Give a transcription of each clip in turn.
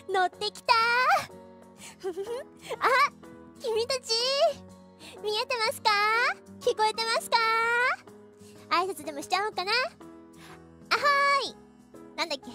乗ってきたーあ、君たち見えてますか？聞こえてますか？挨拶でもしちゃおうかな。あはーい、なんだっけ、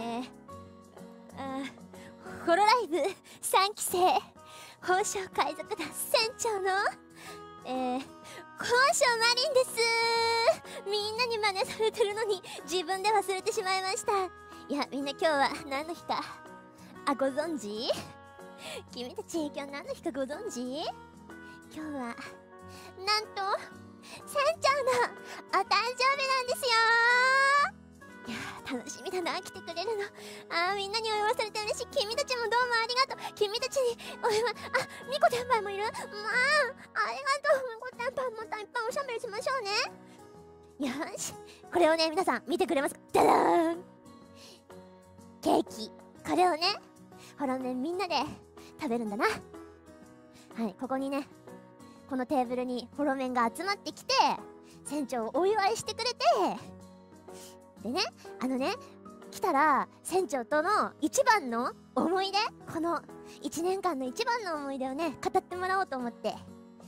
ホロライブ3期生宝生海賊団船長の宝生マリンです。みんなに真似されてるのに自分で忘れてしまいました。いや、みんな今日は何の日かご存知？君たち今日何の日かご存知？今日はなんと船長のお誕生日なんですよ。いやー、楽しみだな、来てくれるの。みんなにお祝いされて嬉しい。君たちもどうもありがとう。君たちにお祝い。みこ天杯もいる。ありがとう。みこ天杯もいっぱいおしゃべりしましょうね。よし、これをね、皆さん見てくれますか？ダダーン、ケーキ。これをね、ほらね、みんなで食べるんだな。はい、ここにね、このテーブルにホロメンが集まってきて、船長をお祝いしてくれて、でね、来たら船長との一番の思い出、この1年間の一番の思い出をね、語ってもらおうと思って。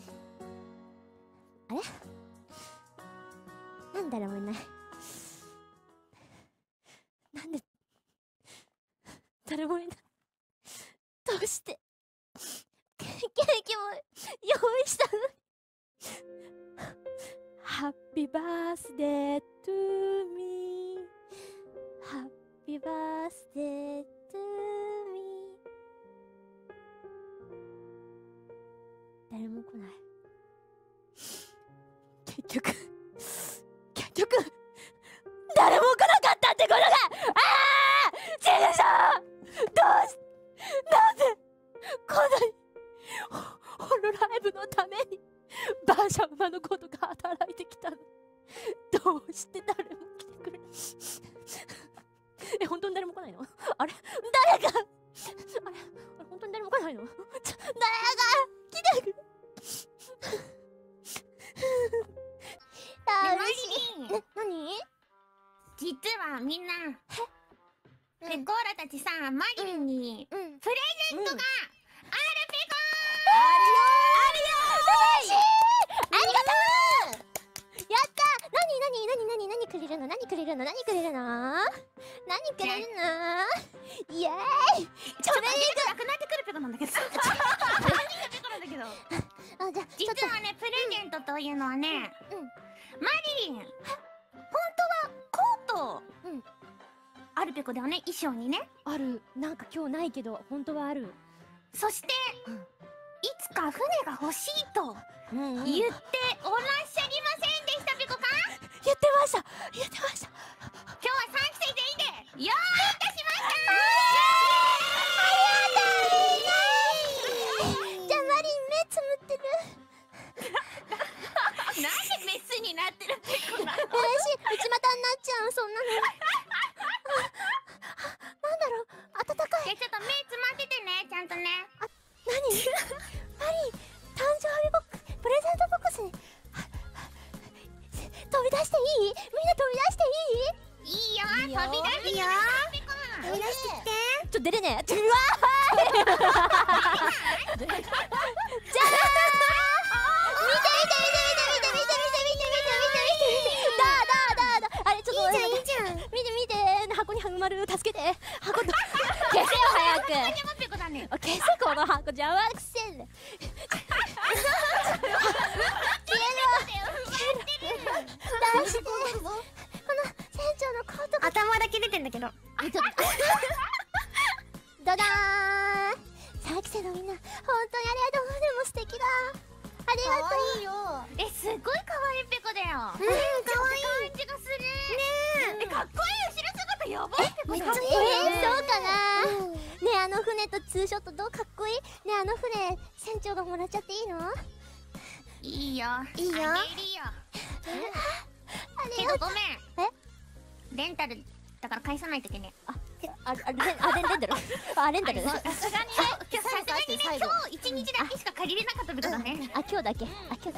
あれなん誰もいない。なんで誰もいない。どうしてケーキも用意したのに。ハッピーバースデートゥーミー、ハッピーバースデートゥーミー。誰も来ない。結局誰も来なかったってことが。死ぬぞ。なんでこんなにホロライブのためにバーシャ馬のことが働いてきたの。どうして誰も来てくれない本当に誰も来ないの？あれ誰か本当に誰も来ないの？誰か来てくれ。 マリリン、 何？ 実はみんなペコーラたちさ、マリリンにプレゼントがあるペコー。 嬉しい。ありがとう。やった。何くれるの？何くれるの？イエーイ。 ちょっとなくなってくるペコなんだけど。何がペコなんだけど。 じゃあ実はね、プレゼントというのはね、マリリン、本当はコートあるペコだよね、衣装にね。 ある。なんか今日ないけど本当はある。 そして、いつか船が欲しいと言っておらっしゃりませんでしたペコか？ 言ってました。 今日は3期生全員で用意いたしました。 じゃあマリン目つむってる。 なんでメスになってるペコなの？ 嬉しい。内股になっちゃう、そんなの。なんだろう、暖かい。 ちょっと目つまっててね、ちゃんとね。 何？マリン、誕生日ボックス、プレゼントボックスに飛び出していい？みんな飛び出していい？ いいよ、飛び出してきてペコ。 飛び出してきて。ちょっと出れねえ。うわーい。じゃーん。見て。あれちょっといいじゃん。見て。箱にはまる。助けて。箱と消せよ早く。消せこの箱、邪魔くせんね。出して。この船長のコートが頭だけ出てんだけど。 ドダーン。3期生のみんな、本当にありがとう。でも素敵だ。ありがとう。いいよ。 すっごい可愛いペコだよ。 可愛い感じがするね。かっこいい。後ろ姿やばいペコ。 めっちゃいい。そうかな。ねえ、あの船とツーショットどう？かっこいい。ねえ、あの船船長がもらっちゃっていいの？ いいよ。 いいよ。 あげるよ。けどごめん。レンタルだから返さないといけねえ。 レンタル。 さすがにね、今日一日だけしか借りれなかったってことだね。 今日だけ。なるほどね。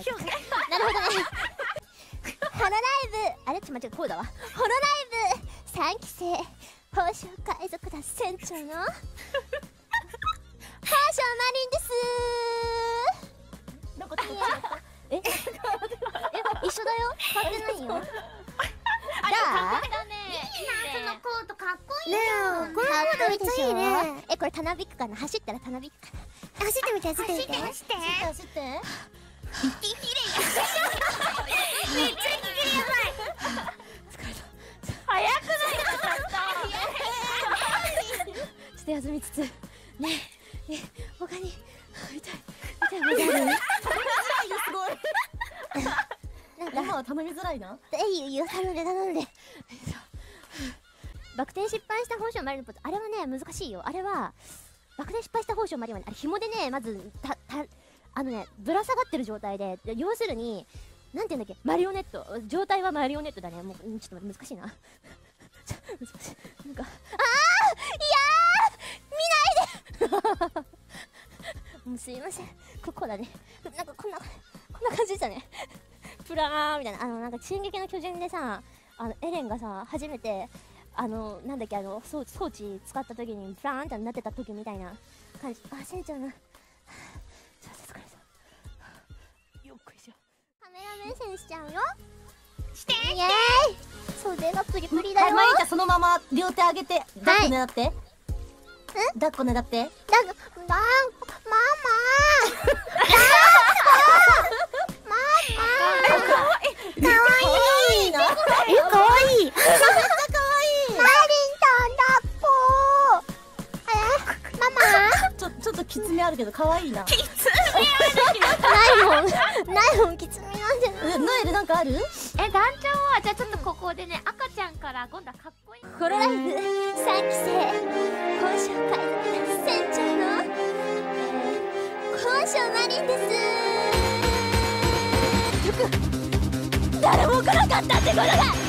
ホロライブ、あれちょっと待って、こうだわ。ホロライブ3期生宝生海賊団船長の宝生マリンです。 なんかちょっと違った。 一緒だよ、変わってないよ。 あ、でもかっこいいだね。いいな、そのコートかっこいいねえ、これコートめっちゃいいね。 これたなびくかな、走ったらたなびくかな。 走ってみて、走ってみて。 走って走って。 息切れやめっちゃ息切れやばい。 疲れた。 早くないかちょっちょっと休みつつねえ他に痛いものある？ すごい。 なんか今は頼みづらいな。 いいよ、頼んでバク転失敗した宝生マリンのポーズ、あれはね難しいよ。あれはバク転失敗した宝生マリンはね、あれ紐でねまずぶら下がってる状態で、要するになんていうんだっけ、マリオネット状態はマリオネットだね。もうちょっと難しいな。難しい。なんか見ないでもうすいません、ここだね。なんかこんな感じでしたね。プラーみたいな、なんか進撃の巨人でさ、エレンがさ初めてなんだっけ、装置使った時にプラーンってなってた時みたいな感じ。船長の疲れた。よっこいしょ。カメラ目線しちゃうよ。 してイエーイ。袖がプリプリだよ。 マリちゃんそのまま両手上げて抱っこ狙って。抱っこ狙って。 ママかわいいな。かわいい。めっちゃかわいい。 マリンさん抱っこ。ママちょっときつめあるけどかわいいな。 きつめないもんきつめなんじゃない？ ノエルなんかある？ 団長はじゃあちょっとここでね、赤ちゃんから今度はかっこいいホロライフ3期生宝生海賊団船長の宝生マリンです。誰も来なかったってことだ。